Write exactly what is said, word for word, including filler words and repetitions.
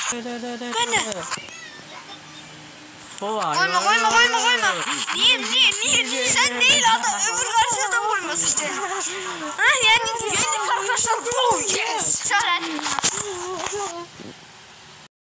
Bana. Koyma koyma koyma koyma. Niye niye niye niye sen değil adam öbür karşıda koymasın işte. Ha yani